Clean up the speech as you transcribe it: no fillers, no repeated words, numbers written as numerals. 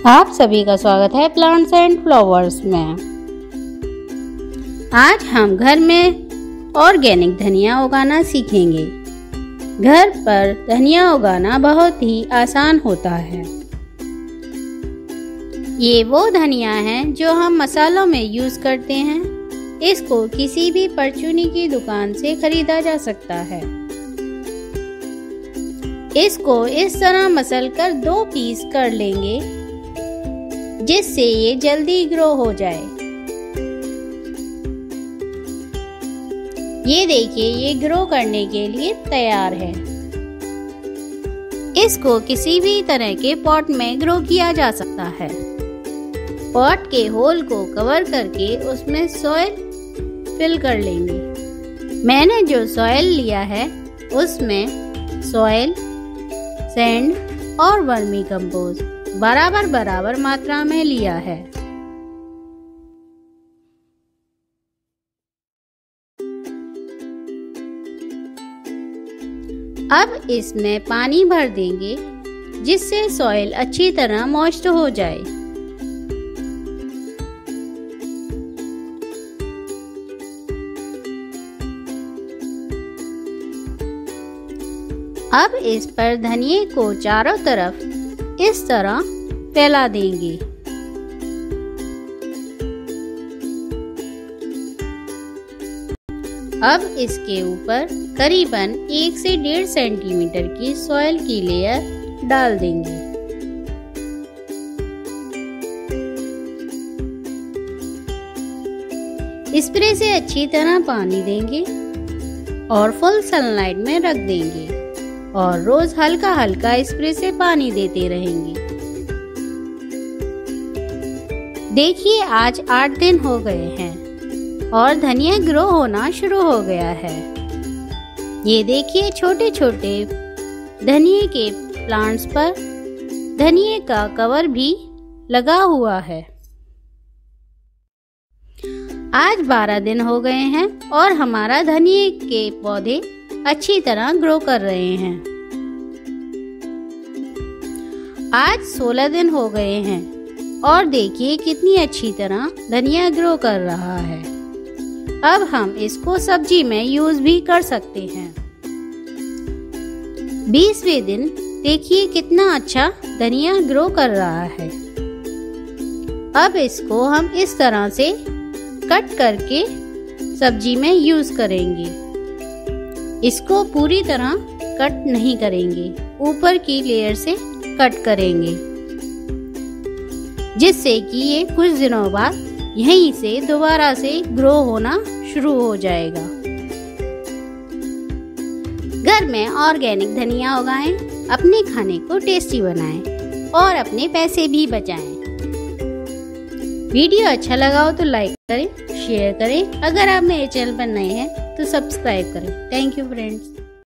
आप सभी का स्वागत है प्लांट्स एंड फ्लावर्स में। आज हम घर में ऑर्गेनिक धनिया उगाना सीखेंगे। घर पर धनिया उगाना बहुत ही आसान होता है। ये वो धनिया है जो हम मसालों में यूज करते हैं। इसको किसी भी परचूनी की दुकान से खरीदा जा सकता है। इसको इस तरह मसल कर 2 पीस कर लेंगे जिससे ये जल्दी ग्रो हो जाए। ये देखिए, ये ग्रो करने के लिए तैयार है। इसको किसी भी तरह के पॉट में ग्रो किया जा सकता है। पॉट के होल को कवर करके उसमें सॉइल फिल कर लेंगे। मैंने जो सॉइल लिया है उसमें सॉइल, सैंड और वर्मी कंपोस्ट बराबर मात्रा में लिया है। अब इसमें पानी भर देंगे जिससे सॉइल अच्छी तरह मॉइस्ट हो जाए। अब इस पर धनिये को चारों तरफ इस तरह फैला देंगे। अब इसके ऊपर करीबन 1 से 1.5 सेंटीमीटर की सॉइल की लेयर डाल देंगे। स्प्रे से अच्छी तरह पानी देंगे और फुल सनलाइट में रख देंगे और रोज हल्का हल्का स्प्रे से पानी देते रहेंगे। देखिए, आज 8 दिन हो गए हैं और धनिया ग्रो होना शुरू हो गया है। ये देखिए, छोटे छोटे धनिये के प्लांट्स पर धनिये का कवर भी लगा हुआ है। आज 12 दिन हो गए हैं और हमारा धनिये के पौधे अच्छी तरह ग्रो कर रहे हैं। आज 16 दिन हो गए हैं और देखिए कितनी अच्छी तरह धनिया ग्रो कर रहा है। अब हम इसको सब्जी में यूज भी कर सकते हैं। 20वें दिन देखिए कितना अच्छा धनिया ग्रो कर रहा है। अब इसको हम इस तरह से कट करके सब्जी में यूज करेंगे। इसको पूरी तरह कट नहीं करेंगे, ऊपर की लेयर से कट करेंगे जिससे कि ये कुछ दिनों बाद यहीं से दोबारा से ग्रो होना शुरू हो जाएगा। घर में ऑर्गेनिक धनिया उगाएं, अपने खाने को टेस्टी बनाएं और अपने पैसे भी बचाएं। वीडियो अच्छा लगा हो तो लाइक करें, शेयर करें। अगर आप मेरे चैनल पर नए हैं तो सब्सक्राइब करें। Thank you friends.